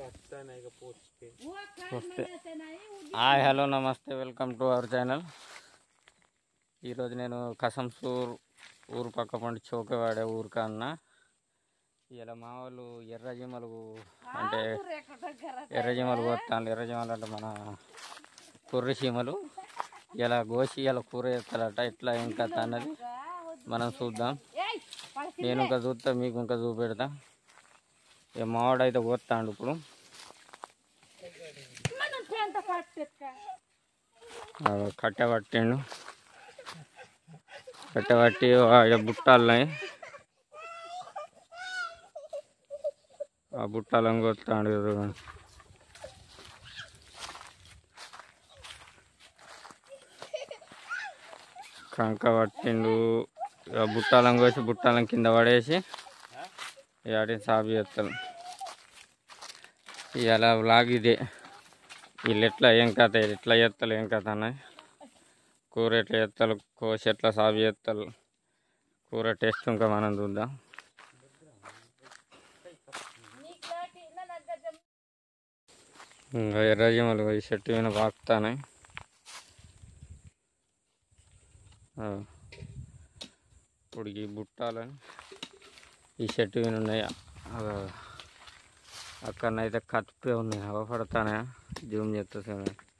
Hi hello నమస్తే welcome to our channel. ఈరోజు నేను కసంసూర్ ఊరు పక్క పండి చౌకవాడే ఊరు కన్నా ఇలా మా వాళ్ళు ఎర్రజీమలు అంటే ఎర్రజీమలు కొట్టాలి. ఎర్రజీమలు అంటే మన కుర్రి చీమలు ఇలా గోసి ఇలా కూర చేస్తారట. ఎట్లా ఏం కథ అన్నది మనం చూద్దాం. నేను ఇంకా చూస్తా, మీకు ఇంకా చూపెడతా. ఇక మావాడైతే కొత్తాడు. ఇప్పుడు కట్టెబట్టిండు. కట్టెబట్టి బుట్టాలని ఆ బుట్టాలను కొత్తాడు. కంక పట్టిండు. బుట్టాలను కోసి బుట్టాలను కింద పడేసి వాటిని సాగు చేస్తాను. ఇలా వ్లాగ్ ఇదే. వీళ్ళు ఎట్లా ఏం కథ, ఎట్లా చేస్తారు ఏం కథ అన్నది, కూర ఎట్లా చేస్తారు, కోసి ఎట్లా సాగు చేస్తారు, కూర టేస్ట్ ఇంకా మనం చూద్దాం. ఇంకా ఎర్రజీమలు ఈ చెట్టు మీద పాకుతాయి. ఇప్పుడు ఈ బుట్టాలని ఈ చెట్టు మీద ఉన్నాయి. అక్కడనైతే కత్తిపే ఉన్నాయి. అవపడతానే జూమ్ చేస్తా.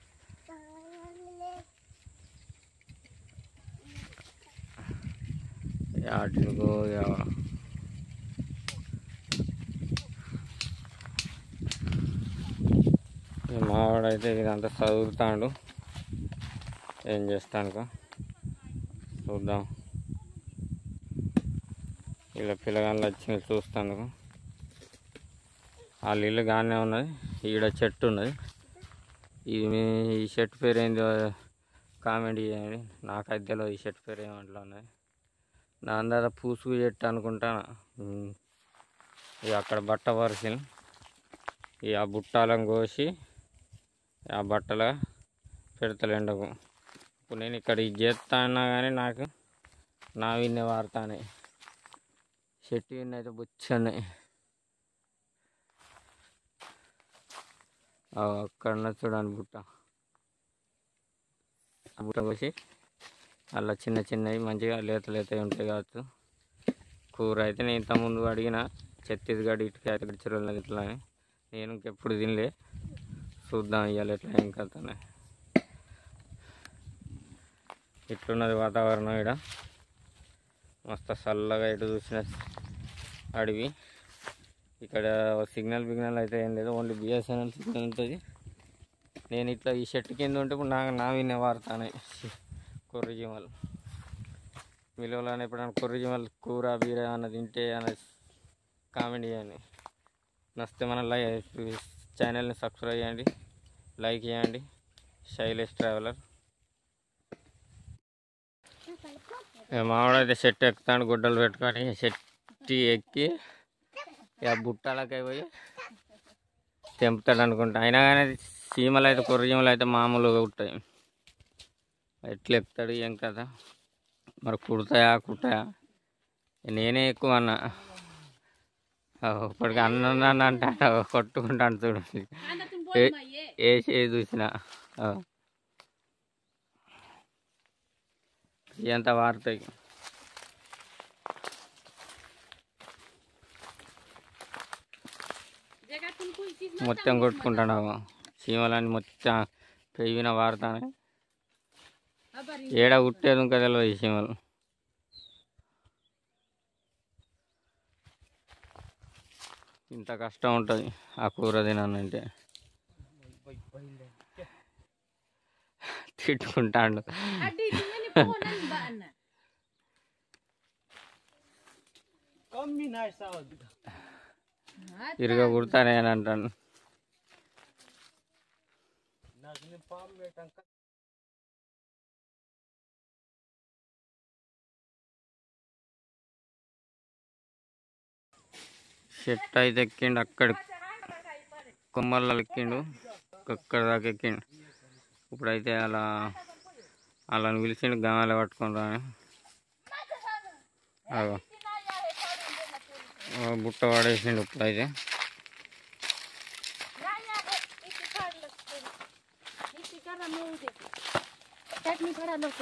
వాటిని మావాడైతే ఇదంతా చదువుతాడు. ఏం చేస్తానుకో చూద్దాం. ఇలా పిల్లగాళ్ళు వచ్చి చూస్తాను. వాళ్ళ ఇల్లు గానే ఉన్నది. ఈడ చెట్టు ఉన్నది. ఈ చెట్టు పేరు ఏందో కామెంట్ చేయండి. నాకైతే తెలియదు ఈ చెట్టు పేరు ఏమంటలో ఉన్నది. నా అందర పూసుకు చెట్టు అనుకుంటాను. ఇక అక్కడ బట్ట పరిశీలి ఆ బుట్టాలను కోసి ఆ బట్టల పెడతలు ఎండకు. ఇప్పుడు నేను ఇక్కడ ఇది చేస్తానా కానీ నాకు నా విన్నే వాడతానే. చెట్టు విన్న అయితే బుచ్చన్నాయి. అక్కడ చూడండి బుట్ట. ఆ బుట్ట కోసి అలా చిన్న చిన్నవి మంచిగా లేత లేతవి ఉంటాయి కావచ్చు. కూర అయితే నేను ఇంతకుముందు అడిగిన ఛత్తీస్గఢ్ ఇటుక చెరువులు ఇట్లా అని. నేను ఇంకెప్పుడు తినలే. చూద్దాం ఇవాళ ఎట్లా ఏం కథనే. ఇట్లున్నది వాతావరణం. ఇక్కడ మస్తు చల్లగా ఎటు చూసిన అడవి. ఇక్కడ సిగ్నల్ అయితే ఏం లేదు. ఓన్లీ బిఎస్ఎన్ఎల్ సిగ్నల్ ఉంటుంది. నేను ఇట్లా ఈ చెట్టు కింద ఉంటే ఇప్పుడు నా విన్నే వాడతానే కొర్రజీమలు. విలువలని ఎప్పుడైనా కొర్రజీమలు కూర బీర అన్నది తింటే అన్నది కామెంట్ చేయండి. నచ్చితే మన ఛానల్ని సబ్స్క్రైబ్ చేయండి, లైక్ చేయండి. శైలేష్ ట్రావెలర్. మావాడైతే చెట్టు ఎక్కుతాడు. గుడ్డలు పెట్టుకొని చెట్టు ఎక్కి ఇక బుట్టాలకై పోయి తెంపుతాడు అనుకుంటా. అయినా కానీ చీమలు అయితే కొర్రచీమలు అయితే మామూలుగా ఉంటాయి. ఎట్లా ఎక్కుతాడు ఏం కదా మరి, కుడతాయా నేనే ఎక్కువ అన్నా. ఇప్పటికి అన్న అంటే కొట్టుకుంటాను చూడు. వేసి చూసిన ఎంత వారుతాయి. మొత్తం కొట్టుకుంటాను. చీమలని మొత్తం పెయిన వారుతానే. ఏడ కుట్టేది ఇంకా తెలియదు ఈ చీమలు. ఇంత కష్టం ఉంటుంది ఆ కూర తినాలంటే. తిట్టుకుంటాడు. ఇరుగా కుడతానే అని అంటాను. చెట్టు అయితే ఎక్కిండు. అక్కడ కొమ్మల్లో ఎక్కిండు. అక్కడ దాకా ఎక్కిండు. ఇప్పుడైతే అలా పిలిచిండు. గమాల పట్టుకొని రాని బుట్ట పడేసిండు. ఇప్పుడైతే चटनी खड़ा लोग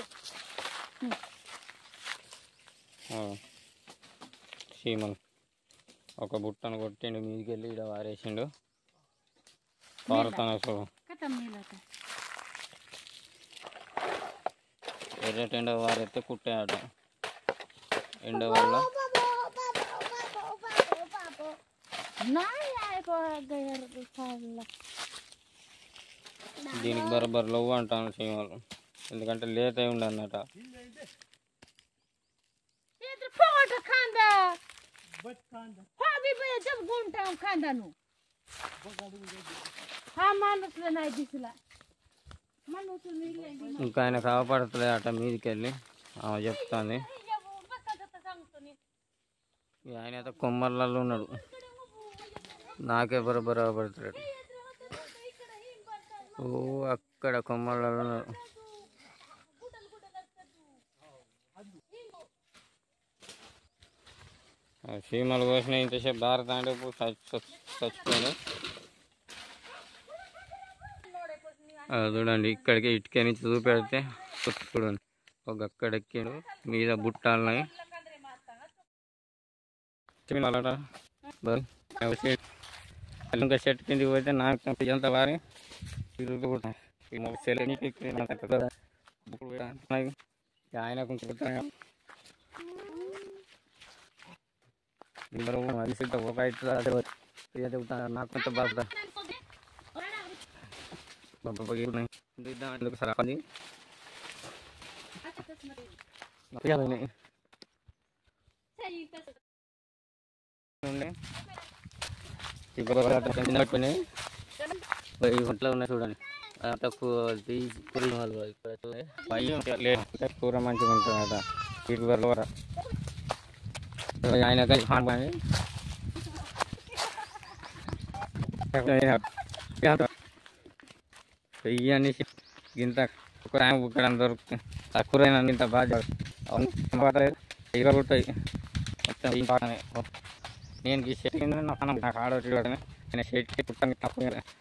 చీమలు ఒక బుట్టను కొట్టిండు మీదికి వెళ్ళి ఇక్కడ వారేసిండు పారుతాను చూడు ఎర్రటి ఎండ వారైతే కుట్టాయట ఎండ వల్ల దీనికి బరబర్ లవ్వు అంటాను చీమలు ఎందుకంటే లేట్ అయి ఉండి అన్నట ఇంకా ఆయన కాపాడుతుంది అట మీదికి వెళ్ళి చెప్తాంది ఆయన అయితే కొమ్మర్లలో ఉన్నాడు నాకే బరోబర్ పడుతున్నాడు ఓ అక్కడ కొమ్మర్లలో ఉన్నాడు చీమలు కోసిన ఇంతసేపు భారత అంటే చచ్చిపోయాడు చూడండి ఇక్కడికి ఇటుక నుంచి చూపెడితే చూడండి ఒక అక్కడ ఎక్కాడు మీద బుట్టాలని ఇంకా చెట్టు కిందికి పోతే నాకు ఎంత వారి ఆయనకు ఒక చెబుతాను నాకు కొంత బాధ సరే ఒంట్లో ఉన్నాయి చూడండి తక్కువ కూర మంచిగా ఉంటుంది అట కూర ఆయన ఇవన్నీ ఇంత ఇక్కడ దొరుకుతుంది తక్కువ ఇంత బాగా ఇరగొట్టాయి మొత్తం నేను ఈ షెట్ నాకు ఆడవచ్చు నేను షెట్ పుట్టానికి తక్కువ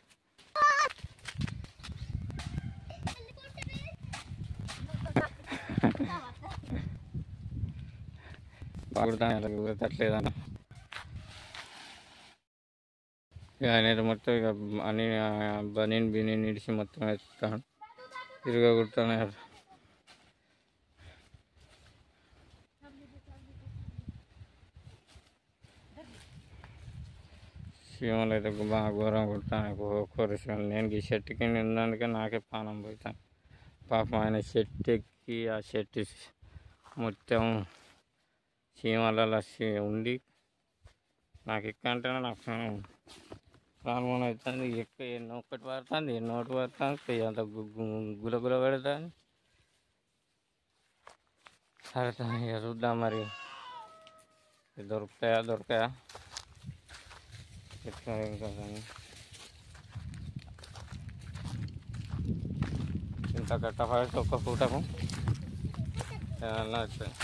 బాగుతాను ఊరతట్లేదని ఆయన మొత్తం ఇక అన్ని బనీన్ బినీన్ ఇడిచి మొత్తం ఎత్తుతాను తిరగొడతాను చీమలు అయితే బాగా ఘోరం కొడతాను ఒక్కొక్క చీమలు నేను ఈ షర్ట్ కింద ఉండడానికే నాకే పానం పోతాను పాపం ఆయన షర్ట్ ఎక్కి ఆ షర్ట్ మొత్తం చీమలలో ఉండి నాకు ఎక్కంటేనే నాకు ప్రాణం అవుతుంది ఎక్క ఎన్నో ఒకటి పడుతుంది ఎన్నో ఒకటి పడుతుంది అంత గులగుల పెడుతుంది సరే ఇక చూద్దాం మరి దొరుకుతాయా ఇంకా ఇంత కట్టపడి ఒక్క పూటకు ఏమన్నా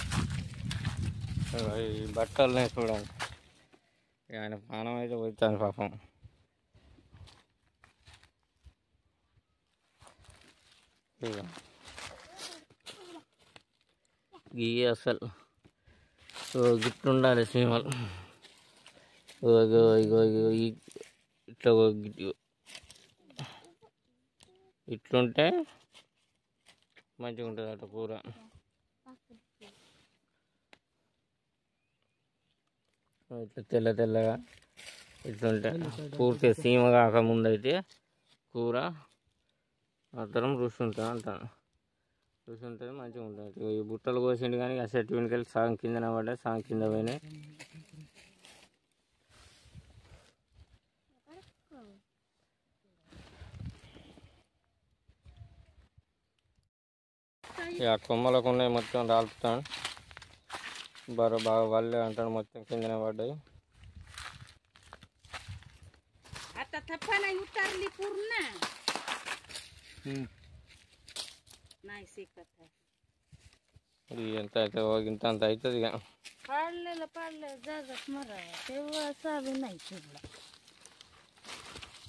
ఈ బట్టలనే చూడాలి ఆయన ప్రాణం అయితే పోతాను పాపం ఈ అసలు గిట్లుండాలి చీమలు ఇట్లా ఇట్లుంటే మంచిగా ఉంటుంది అట కూర ఇట్లా తెల్లగా ఇట్లుంటే పూర్తిగా సీమ కాకముందు అయితే కూర మాత్రం రుచి ఉంటుంది అంటాను రుచి ఉంటుంది మంచిగా ఉంటుంది ఈ బుట్టలు కోసిండు కానీ ఆ చెట్టు వెనుకెళ్ళి సగం కిందనే పడ్డాయి సగం కింద పోయినాయి ఇక కొమ్మలకు ఉన్నాయి మొత్తం రాలుపుతాను బాగా వాళ్ళే అంటాడు మొత్తం కిందనే పడ్డాయి ఎంత అయితే ఇంత అంత అవుతుంది ఇక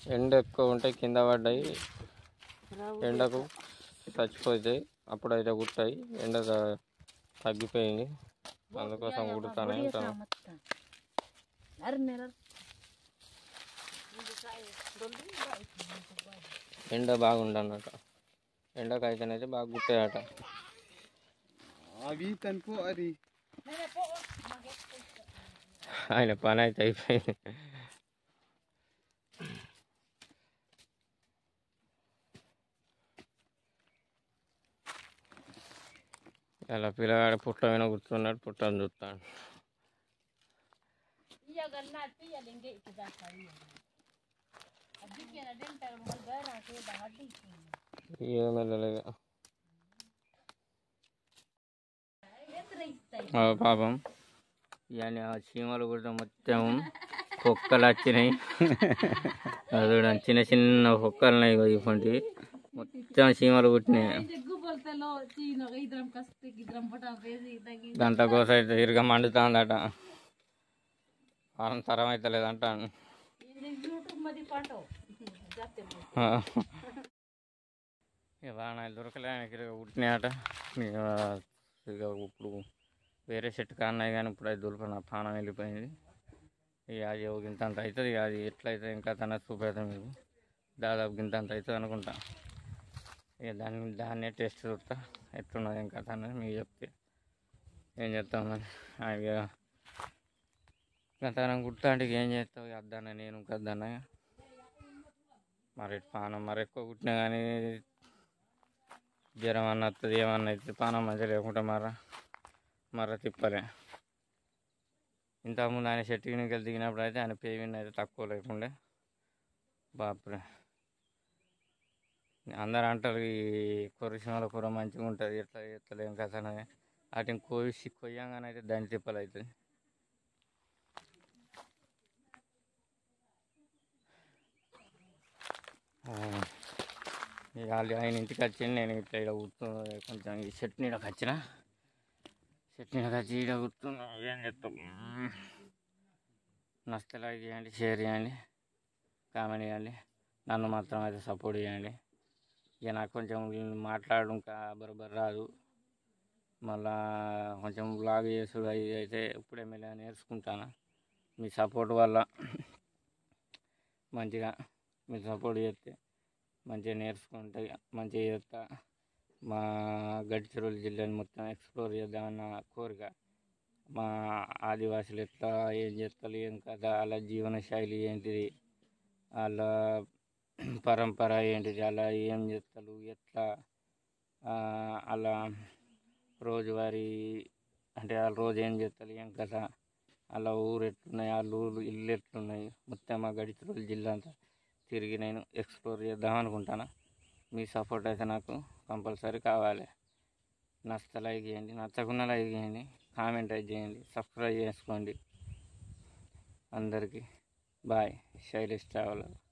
ఎండ ఎక్కువ ఉంటే కింద పడ్డాయి, ఎండకు చచ్చిపోతాయి. అప్పుడైతే కుట్టాయి, ఎండ తగ్గిపోయింది, అందుకోసం కుడుతానే ఉంటాను. ఎండ బాగుండన్నట, ఎండకైతేనైతే బాగా కుట్టాయట. ఆయన పని అయితే అయిపోయింది. అలా పిల్లగాడు పుట్ట మీద కూర్చున్నాడు, పుట్టని చూస్తాడు. ఏం వెళ్ళలేదు పాపం. ఇవన్నీ ఆ చీమలు కూడా మొత్తం కుక్కలు వచ్చినాయి. అది చిన్న చిన్న కుక్కలు ఉన్నాయి, ఇవ్వండి మొత్తం చీమలు పుట్టినాయి. గంట కోసం అయితే ఇరుగా మండుతుందట, వారం తరం అయితే లేదంటాను. వానాలు దొరకలేక ఇరుగా పుట్టినాయట. ఇక ఇప్పుడు వేరే చెట్టు కాన్నాయి, కానీ ఇప్పుడు అది దులిపిన పానం వెళ్ళిపోయింది. ఇక అది గింత అంత అవుతుంది. ఇక అది ఎట్లయితే ఇంకా తన చూపెడతాం మీకు, దాదాపు గింత అంత అవుతుంది అనుకుంటా. ఇక దాన్నే టేస్ట్ చూస్తా ఎట్లున్నది ఇంకా తన మీకు చెప్తే ఏం చేస్తామని. ఇక తనం కుడతా అంటే ఏం చేస్తావు, అద్దన్న నేను కద్దన్న మరి పానం మరి ఎక్కువ కుట్టినా కానీ జ్వరం అన్న వస్తుంది, ఏమన్నా అవుతుంది, పానం మంచిగా లేకుండా మర్ర తిప్పలే. ఇంతకుముందు ఆయన చెట్టు కిందకి వెళ్ళి దిగినప్పుడు అయితే ఆయన పేవిన్ అయితే తక్కువ లేకుండే. బాపురే, అందరు అంటారు ఈ కొర్రసీమల కూర మంచిగా ఉంటుంది, ఎట్లా ఎత్తలేం కదా వాటిని కొయ్యంగానే అయితే దాన్ని తిప్పలు అవుతుంది. ఇక ఆయన ఇంటికి వచ్చింది, నేను ఇట్లా ఇక్కడ కూర్చున్నా, కొంచెం ఈ చెట్టు నీడకి వచ్చిన, చెట్టు నీడకి వచ్చి ఇక్కడ కూర్చున్నా. ఏం చెప్తాం, నచ్చితే లైక్ చేయండి, షేర్ చేయండి, కామెంట్ చేయండి, నన్ను మాత్రం అయితే సపోర్ట్ చేయండి. ఇక నాకు కొంచెం మాట్లాడడం బరాబర్ రాదు, మళ్ళా కొంచెం బ్లాగ్ చేసుడు అవి అయితే ఇప్పుడే మెల్లగా నేర్చుకుంటాను. మీ సపోర్ట్ వల్ల మంచిగా మీరు సపోర్ట్ చేస్తే మంచిగా నేర్చుకుంటే మంచిగా చేస్తా. మా గడ్చిరోలు జిల్లాని మొత్తం ఎక్స్ప్లోర్ చేద్దామన్న కోరిక. మా ఆదివాసులు ఎట్లా ఏం చేస్తారు, ఏం కదా, వాళ్ళ జీవన శైలి ఏంటిది, వాళ్ళ పరంపర ఏంటిది, అలా ఏం చేస్తారు, ఎట్లా అలా రోజువారీ అంటే వాళ్ళు రోజు ఏం చేస్తారు, ఏం కదా, అలా ఊరు ఎట్లున్నాయి, వాళ్ళ ఊరు ఇల్లు ఎట్లున్నాయి, మొత్తం మా గడ్చిరోలు జిల్లా అంతా తిరిగి నేను ఎక్స్ప్లోర్ చేద్దాం అనుకుంటాను. మీ సపోర్ట్ అయితే నాకు కంపల్సరీ కావాలి. నచ్చితే లైక్ చేయండి, నచ్చకుండా లైక్ చేయండి, కామెంట్ అయితే చేయండి, సబ్స్క్రైబ్ చేసుకోండి. అందరికీ బాయ్. శైలేష్ ట్రావెలర్.